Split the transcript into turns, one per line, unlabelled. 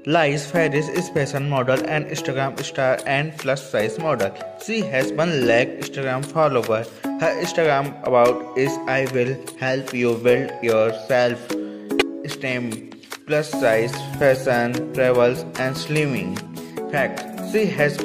Lice Faries is fashion model and Instagram star and plus size model. She has 1 lakh Instagram followers. Her Instagram about is I will help you build your self-esteem, plus size, fashion, travels and slimming. Fact: she has